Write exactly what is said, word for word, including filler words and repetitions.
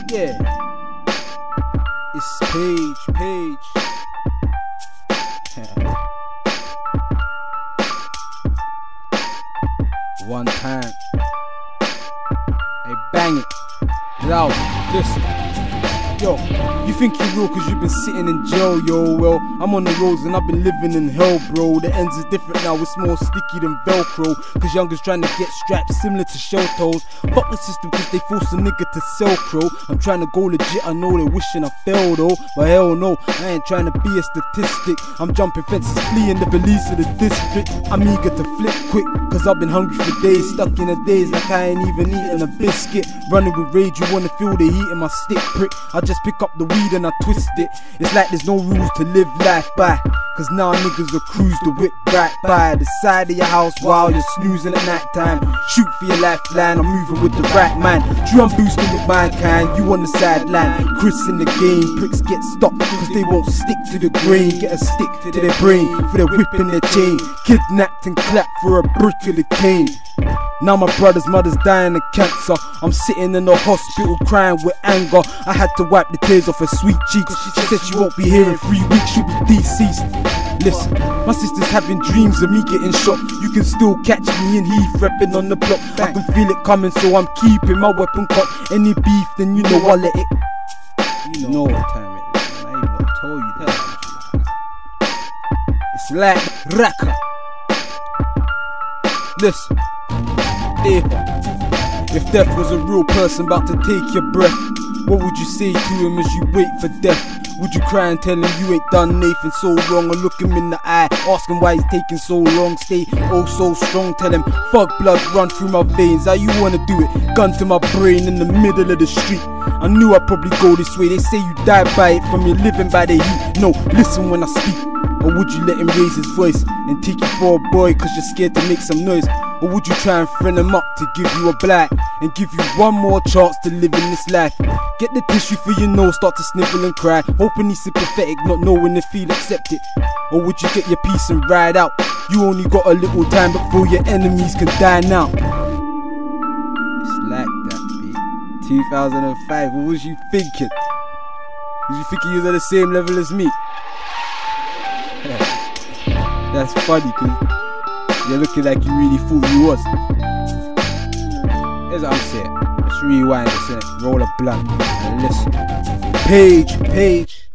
Yeah, it's Page, Page. One time. Hey, bang it. Loud. Listen. Yo, you think you're real cause you've been sitting in jail, yo. Well, I'm on the roads and I've been living in hell, bro. The ends is different now, it's more sticky than Velcro. Cause youngers trying to get strapped similar to shell toes. Fuck the system cause they force a nigga to sell crow. I'm trying to go legit, I know they're wishing I failed though. But hell no, I ain't trying to be a statistic. I'm jumping fences, fleeing the police of the district. I'm eager to flip quick cause I've been hungry for days. Stuck in the days like I ain't even eating a biscuit. Running with rage, you wanna feel the heat in my stick prick. I just pick up the weed and I twist it. It's like there's no rules to live life by. Cause now niggas will cruise the whip right by the side of your house while you're snoozing at night time. Shoot for your lifeline, I'm moving with the right man. True, I'm boosting with my kind, you on the sideline. Chris in the game, pricks get stopped cause they won't stick to the grain. Get a stick to their brain for their whip and their chain. Kidnapped and clapped for a brick of the cane. Now my brother's mother's dying of cancer. I'm sitting in the hospital crying with anger. I had to wipe the tears off her sweet cheeks. She said she won't be here in three weeks, she'll be deceased. Listen, my sister's having dreams of me getting shot. You can still catch me in Heath repping on the block. I can feel it coming so I'm keeping my weapon cocked. Any beef then you know I'll let it. You know what time it is, man. I ain't gonna tell you that. It's like Raka. Listen. If death was a real person about to take your breath, what would you say to him as you wait for death? Would you cry and tell him you ain't done Nathan so wrong, or look him in the eye, ask him why he's taking so long? Stay oh so strong, tell him fuck blood run through my veins. How you wanna do it? Gun to my brain in the middle of the street. I knew I'd probably go this way. They say you die by it from your living by the heat. No, listen when I speak. Or would you let him raise his voice and take you for a boy cause you're scared to make some noise? Or would you try and friend him up to give you a black and give you one more chance to live in this life? Get the tissue for your nose, start to sniffle and cry, hoping he's sympathetic, not knowing if he'll accept it. Or would you get your piece and ride out? You only got a little time before your enemies can die now. It's like that, B. two thousand five, what was you thinking? Was you thinking you was at the same level as me? That's funny cause you're looking like you really thought you was. Here's what I'm saying. Let's rewind this, innit? Roll a blunt and listen. Page, Page.